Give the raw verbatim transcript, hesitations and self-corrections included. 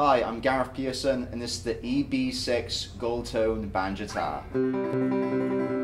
Hi, I'm Gareth Pearson and this is the E B six Gold Tone Banjitar.